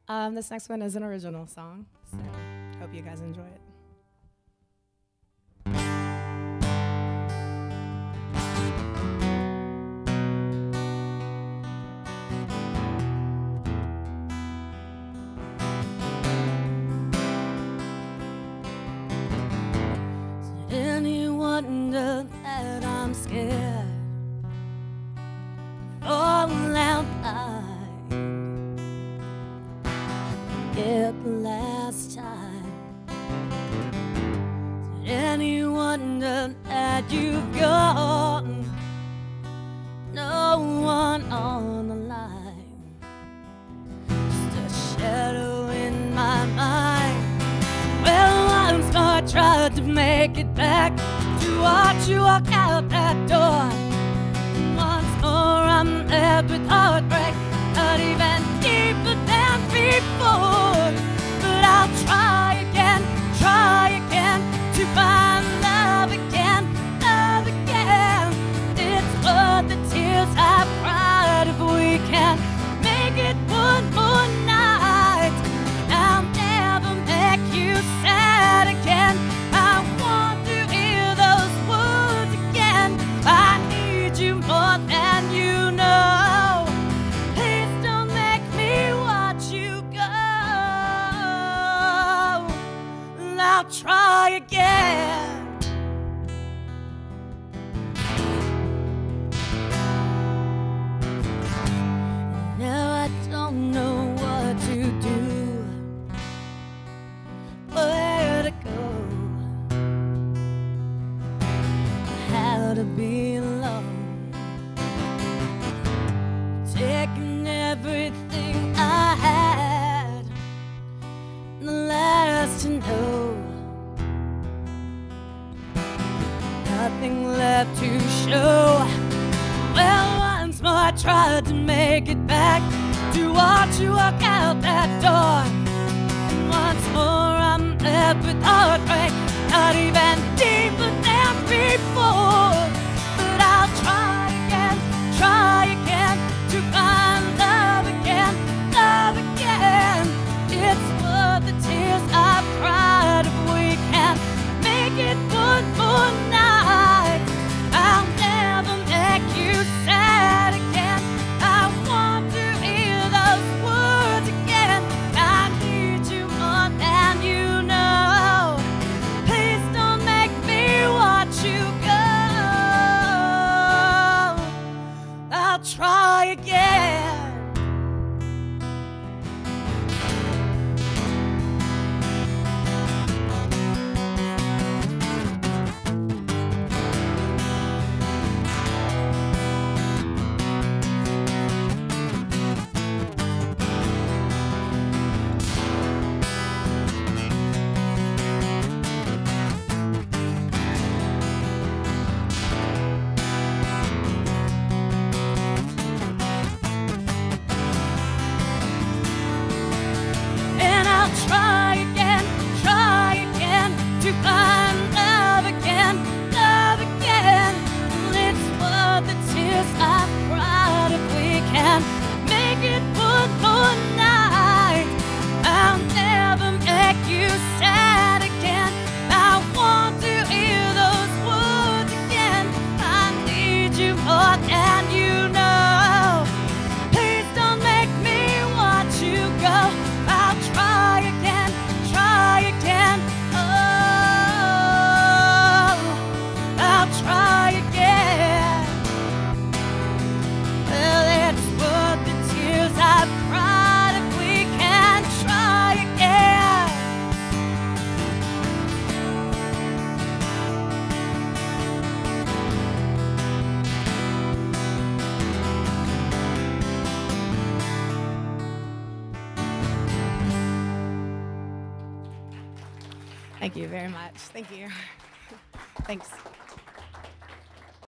This next one is an original song, so hope you guys enjoy it. Any wonder that I'm scared falling out blind? Yet the last time, is it any wonder that you've gone? No one on the line, just a shadow in my mind. Well, once more I tried to make it back to watch you walk out that door. And once more I'm left with heartbreak, not even deeper than before. But I'll try again to find love again, love again. It's worth the tears I've cried if we can make it one more night. I'll never make you sad again. I want to hear those words again. I need you more than you know. Please don't make me watch you go. I'll try again. Now I don't know what to do, where to go, how to be alone, taking everything I had, the last to know, nothing left to show. Well, once more I tried to make it back to watch you walk out that door. And once more I'm left with heartbreak, not even deeper than before. But I'll try again to find love again, love again. It's worth the tears I've cried if we can make it one more night. I'll never make you sad again. I want to hear those words again. I need you more than you know. Please don't make me watch you go. I'll try again. And I'll try again to find love again, love again. It's worth the tears I've cried if we can make it one more night. I'll never make you sad again. I want to hear those words again. I need you more than you know. Please don't make me watch you go. I'll try again, oh, I'll try again. Well, it's worth the tears I've cried if we can try again. Thank you very much. Thank you. Thanks.